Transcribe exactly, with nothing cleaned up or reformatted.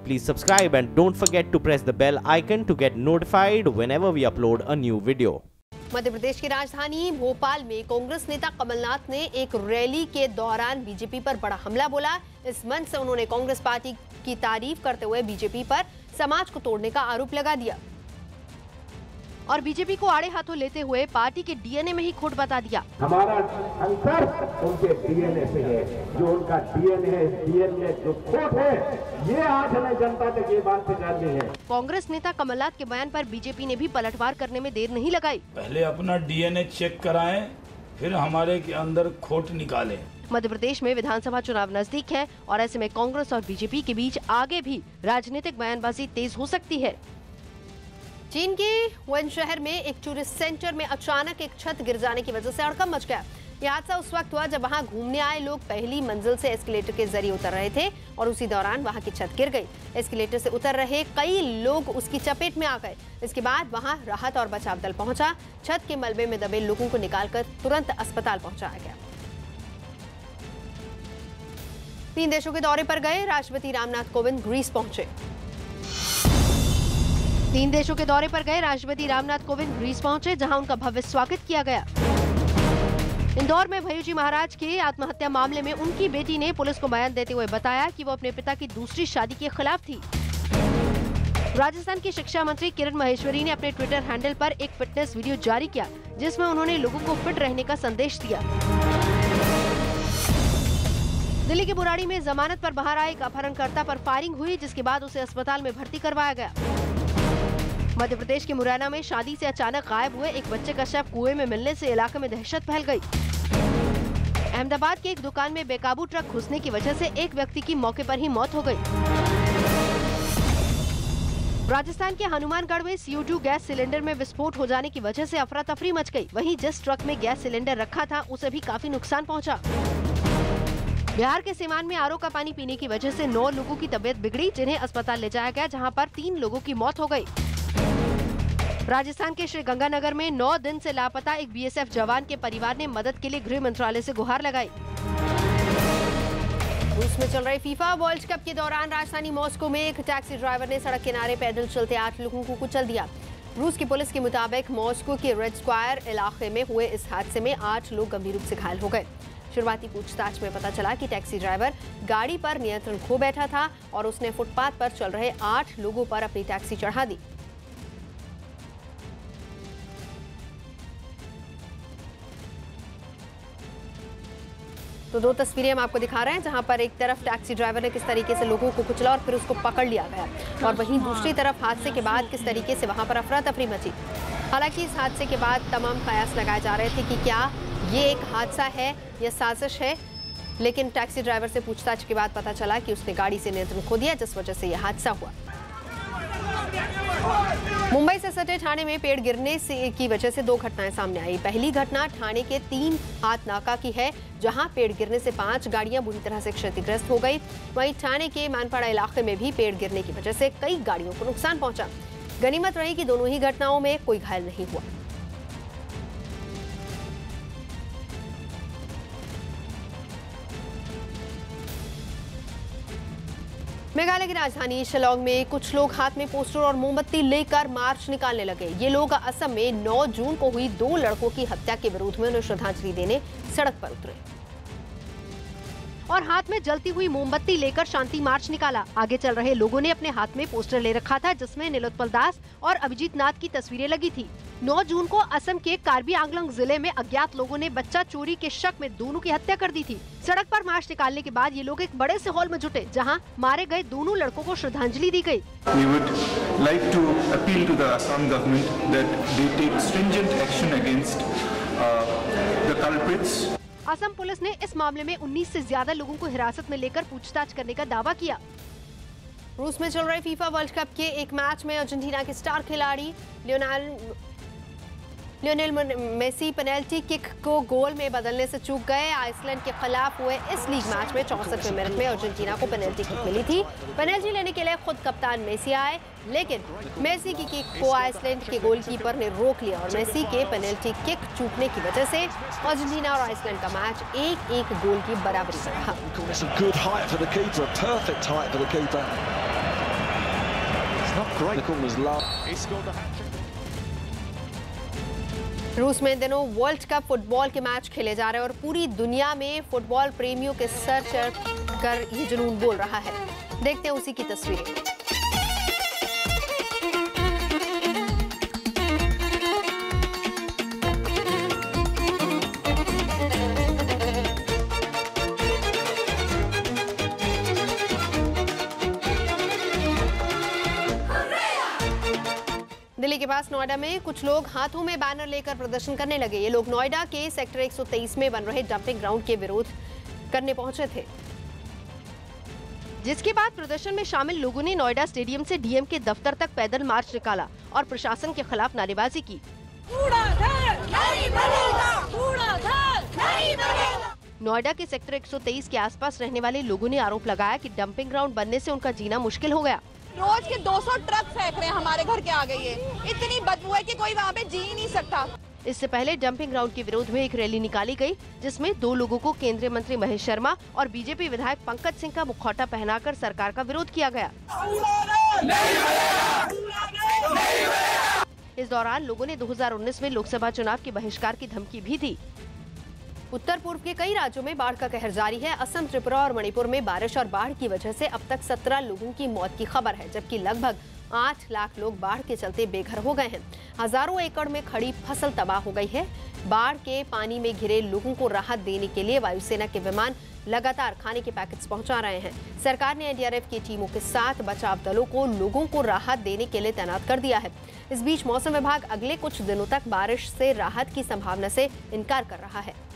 please subscribe and don't forget to press the bell icon to get notified whenever we upload a new video. Madhya Pradesh की राजधानी भोपाल में कांग्रेस नेता कमलनाथ ने एक rally के दौरान बीजेपी पर बड़ा हमला बोला। इस मंच से उन्होंने कांग्रेस पार्टी की तारीफ करते हुए बीजेपी पर समाज को तोड़ने का आरोप लगा दिया और बीजेपी को आड़े हाथों लेते हुए पार्टी के डीएनए में ही खोट बता दिया। हमारा संघर्ष उनके डीएनए से है, जो उनका डीएनए है, डीएनए जो खोट है, ये आज हमें जनता तक ये बात पहुंचानी है। कांग्रेस नेता कमलनाथ के बयान पर बीजेपी ने भी पलटवार करने में देर नहीं लगाई। पहले अपना डीएनए चेक कराएं, फिर हमारे के अंदर खोट निकालें। मध्य प्रदेश में विधानसभा चुनाव नजदीक है और ऐसे में कांग्रेस और बीजेपी के बीच आगे भी राजनीतिक बयानबाजी तेज हो सकती है। चीन के वुहान शहर में एक टूरिस्ट सेंटर में अचानक एक छत गिर जाने की वजह से हड़कंप मच गया। यह हादसा उस वक्त हुआ जब वहां घूमने आए लोग पहली मंजिल से एस्केलेटर के जरिए उतर रहे थे और उसी दौरान वहां की छत गिर गई। एस्केलेटर से उतर रहे कई लोग उसकी चपेट में आ गए। इसके बाद वहां राहत और बचाव दल पहुंचा। छत के मलबे में दबे लोगों को निकालकर तुरंत अस्पताल पहुंचाया गया। तीन देशों के दौरे पर गए राष्ट्रपति रामनाथ कोविंद ग्रीस पहुंचे। तीन देशों के दौरे पर गए राष्ट्रपति रामनाथ कोविंद ग्रीस पहुंचे, जहां उनका भव्य स्वागत किया गया। इंदौर में भय्यूजी महाराज के आत्महत्या मामले में उनकी बेटी ने पुलिस को बयान देते हुए बताया कि वो अपने पिता की दूसरी शादी के खिलाफ थी। राजस्थान की शिक्षा मंत्री किरण माहेश्वरी ने अपने ट्विटर हैंडल पर एक फिटनेस वीडियो जारी किया, जिसमें उन्होंने लोगों को फिट रहने का संदेश दिया। दिल्ली के बुराड़ी में जमानत पर बाहर आए एक अपहरणकर्ता पर फायरिंग हुई, जिसके बाद उसे अस्पताल में भर्ती करवाया गया। मध्य प्रदेश के मुरैना में शादी से अचानक गायब हुए एक बच्चे का शव कुएं में मिलने से इलाके में दहशत फैल गई। अहमदाबाद के एक दुकान में बेकाबू ट्रक घुसने की वजह से एक व्यक्ति की मौके पर ही मौत हो गई। राजस्थान के हनुमानगढ़ में C O two gas cylinder में विस्फोट हो जाने की वजह से अफरा तफरी मच गई। वहीं जिस ट्रक में गैस सिलेंडर रखा था उसे भी काफी नुकसान पहुंचा। बिहार के सीवान में आर ओ का पानी पीने की वजह से नौ लोगों की तबीयत बिगड़ी, जिन्हें अस्पताल ले जाया गया, जहां पर तीन लोगों की मौत हो गई। राजस्थान के श्री गंगानगर में नौ दिन से लापता एक बी एस एफ जवान के परिवार ने मदद के लिए गृह मंत्रालय से गुहार लगाई। रूस में चल रहे फीफा वर्ल्ड कप के दौरान राजधानी मॉस्को में एक टैक्सी ड्राइवर ने सड़क किनारे पैदल चलते आठ लोगों को कुचल दिया। रूस की पुलिस के मुताबिक मॉस्को के रेड स्क्वायर इलाके में हुए इस हादसे में आठ लोग गंभीर रूप से घायल हो गए। शुरुआती पूछताछ में पता चला कि टैक्सी ड्राइवर गाड़ी पर नियंत्रण खो बैठा था और उसने फुटपाथ पर चल रहे आठ लोगों पर अपनी टैक्सी चढ़ा दी। तो दो तस्वीरें हम आपको दिखा रहे हैं, जहां पर एक तरफ टैक्सी ड्राइवर ने किस तरीके से लोगों को कुचला और फिर उसको पकड़ लिया गया, और वहीं दूसरी तरफ हादसे के बाद किस तरीके से वहां पर अफरा तफरी मची। हालांकि इस हादसे के बाद तमाम कयास लगाए जा रहे थे कि क्या ये एक हादसा है या साजिश है, लेकिन टैक्सी ड्राइवर से पूछताछ के बाद पता चला कि उसने गाड़ी से नियंत्रण खो दिया, जिस वजह से यह हादसा हुआ। मुंबई से सटे ठाणे में पेड़ गिरने से की वजह से दो घटनाएं सामने आई। पहली घटना ठाणे के तीन हाथ नाका की है, जहां पेड़ गिरने से पांच गाड़ियां बुरी तरह से क्षतिग्रस्त हो गई। वहीं ठाणे के मानपाड़ा इलाके में भी पेड़ गिरने की वजह से कई गाड़ियों को नुकसान पहुंचा। गनीमत रही कि दोनों ही घटनाओं में कोई घायल नहीं हुआ। मेघालय की राजधानी शिलांग में कुछ लोग हाथ में पोस्टर और मोमबत्ती लेकर मार्च निकालने लगे। ये लोग असम में नौ जून को हुई दो लड़कों की हत्या के विरोध में उन्हें श्रद्धांजलि देने सड़क पर उतरे और हाथ में जलती हुई मोमबत्ती लेकर शांति मार्च निकाला। आगे चल रहे लोगों ने अपने हाथ में पोस्टर ले रखा था, जिसमें नीलोत्पल दास और अभिजीत नाथ की तस्वीरें लगी थी। नौ जून को असम के कार्बी आंगलोंग जिले में अज्ञात लोगों ने बच्चा चोरी के शक में दोनों की हत्या कर दी थी। सड़क पर मार्च निकालने के बाद ये लोग एक बड़े से हॉल में जुटे, जहां मारे गए दोनों लड़कों को श्रद्धांजलि दी गई। We would like to appeal to the Assam government that they take stringent action against uh, the culprits. Assam police ने इस मामले में उन्नीस से ज्यादा लोगों को हिरासत में लेकर पूछताछ करने का दावा किया। रूस में चल रहे फीफा वर्ल्ड कप के एक मैच में अर्जेंटीना के स्टार खिलाड़ी Lionel Lionel Messi penalty kick को गोल में बदलने से चूक गए। आइसलैंड के खिलाफ हुए इस लीग मैच में चौसठवें मिनट में अर्जेंटीना को पेनल्टी किक मिली थी। पेनल्टी लेने के लिए खुद कप्तान मेसी आए, लेकिन मेसी की किक को आइसलैंड के गोलकीपर ने रोक लिया और मेसी के पेनल्टी किक चूकने की वजह से अर्जेंटीना और आइसलैंड का मैच एक एक गोल की बराबरी पर रहा। रूस में दिनों वर्ल्ड कप फुटबॉल के मैच खेले जा रहे हैं और पूरी दुनिया में फुटबॉल प्रेमियों के सर चढ़ कर ये जुनून बोल रहा है। देखते हैं उसी की तस्वीरें। दिल्ली के पास नोएडा में कुछ लोग हाथों में बैनर लेकर प्रदर्शन करने लगे। ये लोग नोएडा के सेक्टर एक सौ तेईस में बन रहे डंपिंग ग्राउंड के विरोध करने पहुंचे थे, जिसके बाद प्रदर्शन में शामिल लोगों ने नोएडा स्टेडियम से डीएम के दफ्तर तक पैदल मार्च निकाला और प्रशासन के खिलाफ नारेबाजी की। नोएडा के सेक्टर एक सौ तेईस के आसपास रहने वाले लोगों ने आरोप लगाया कि डंपिंग ग्राउंड बनने से उनका जीना मुश्किल हो गया। रोज के दो सौ ट्रक फेंक रहे हैं हमारे घर के आगे, ये इतनी बदबू है कि कोई वहाँ पे जी ही नहीं सकता। इससे पहले डंपिंग ग्राउंड के विरोध में एक रैली निकाली गई, जिसमें दो लोगों को केंद्रीय मंत्री महेश शर्मा और बीजेपी विधायक पंकज सिंह का मुखौटा पहनाकर सरकार का विरोध किया गया। इस दौरान लोगों ने दो हज़ार उन्नीस में लोकसभा चुनाव के बहिष्कार की धमकी भी दी। उत्तर पूर्व के कई राज्यों में बाढ़ का कहर जारी है। असम, त्रिपुरा और मणिपुर में बारिश और बाढ़ की वजह से अब तक सत्रह लोगों की मौत की खबर है, जबकि लगभग आठ लाख लोग बाढ़ के चलते बेघर हो गए हैं। हजारों एकड़ में खड़ी फसल तबाह हो गई है। बाढ़ के पानी में घिरे लोगों को राहत देने के लिए वायुसेना के विमान लगातार खाने के पैकेट्स पहुंचा रहे हैं। सरकार ने एनडीआरएफ की टीमों के साथ बचाव दलों को लोगों को राहत देने के लिए तैनात कर दिया है। इस बीच मौसम विभाग अगले कुछ दिनों तक बारिश से राहत की संभावना से इनकार कर रहा है।